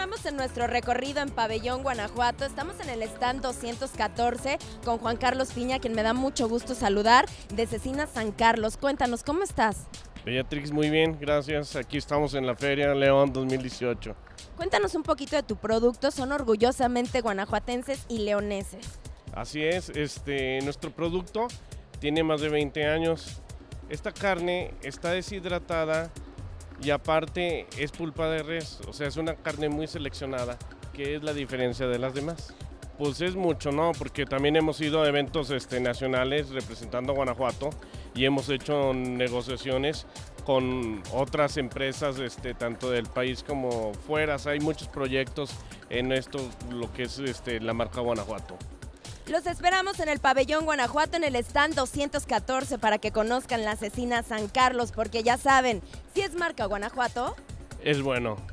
Continuamos en nuestro recorrido en Pabellón, Guanajuato. Estamos en el stand 214 con Juan Carlos Piña, quien me da mucho gusto saludar, de Cecina San Carlos. Cuéntanos, ¿cómo estás? Beatriz, muy bien, gracias. Aquí estamos en la Feria León 2018. Cuéntanos un poquito de tu producto. Son orgullosamente guanajuatenses y leoneses. Así es, nuestro producto tiene más de 20 años. Esta carne está deshidratada y aparte es pulpa de res, o sea, es una carne muy seleccionada, que es la diferencia de las demás. Pues es mucho, ¿no? Porque también hemos ido a eventos nacionales representando a Guanajuato y hemos hecho negociaciones con otras empresas, tanto del país como fuera. O sea, hay muchos proyectos en esto, lo que es la marca Guanajuato. Los esperamos en el Pabellón Guanajuato, en el stand 214, para que conozcan la Cecina San Carlos, porque ya saben, si es marca Guanajuato, Es bueno.